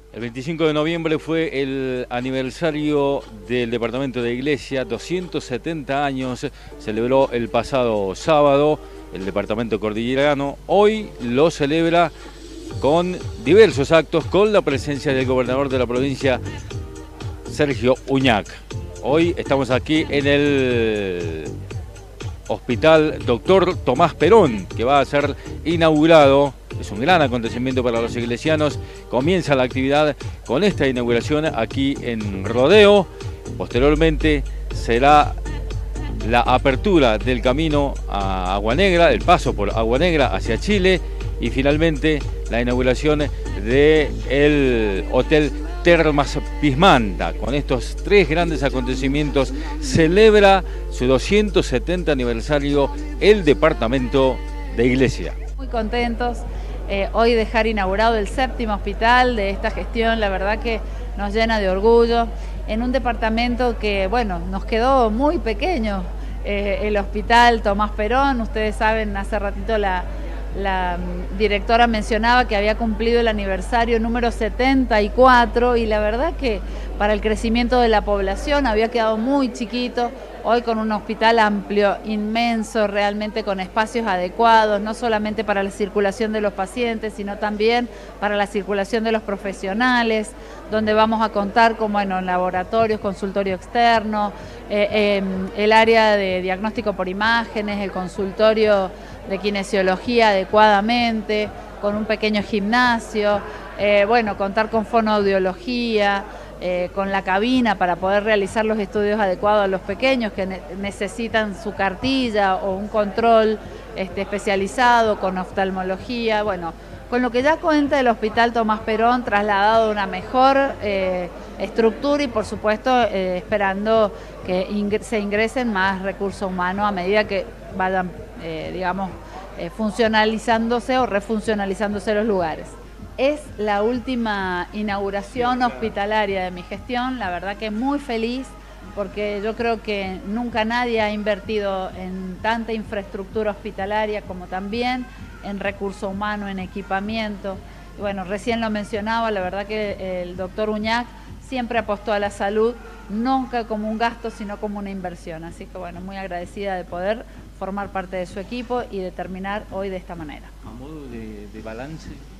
El 25 de noviembre fue el aniversario del departamento de Iglesia, 270 años, celebró el pasado sábado el departamento cordillerano. Hoy lo celebra con diversos actos, con la presencia del gobernador de la provincia, Sergio Uñac. Hoy estamos aquí en el Hospital Dr. Tomás Perón, que va a ser inaugurado. Es un gran acontecimiento para los iglesianos. Comienza la actividad con esta inauguración aquí en Rodeo. Posteriormente será la apertura del camino a Agua Negra, el paso por Agua Negra hacia Chile, y finalmente la inauguración del Hotel Termas Pismanta. Con estos tres grandes acontecimientos celebra su 270 aniversario el departamento de Iglesia. Muy contentos hoy dejar inaugurado el 7º hospital de esta gestión. La verdad que nos llena de orgullo en un departamento que, bueno, nos quedó muy pequeño. El hospital Tomás Perón, ustedes saben, hace ratito la directora mencionaba que había cumplido el aniversario número 74, y la verdad que para el crecimiento de la población había quedado muy chiquito. Hoy con un hospital amplio, inmenso, realmente con espacios adecuados, no solamente para la circulación de los pacientes, sino también para la circulación de los profesionales, donde vamos a contar con, bueno, laboratorios, consultorio externo, el área de diagnóstico por imágenes, el consultorio de kinesiología adecuadamente, con un pequeño gimnasio, bueno, contar con fonoaudiología, con la cabina para poder realizar los estudios adecuados a los pequeños que necesitan su cartilla o un control especializado, con oftalmología, bueno, con lo que ya cuenta el Hospital Tomás Perón, trasladado a una mejor estructura y por supuesto esperando que se ingresen más recursos humanos a medida que vayan, digamos, funcionalizándose o refuncionalizándose los lugares. Es la última inauguración hospitalaria de mi gestión, la verdad que muy feliz, porque yo creo que nunca nadie ha invertido en tanta infraestructura hospitalaria como también en recurso humano, en equipamiento. Y bueno, recién lo mencionaba, la verdad que el doctor Uñac siempre apostó a la salud, nunca como un gasto, sino como una inversión. Así que bueno, muy agradecida de poder formar parte de su equipo y de terminar hoy de esta manera. A modo de balance,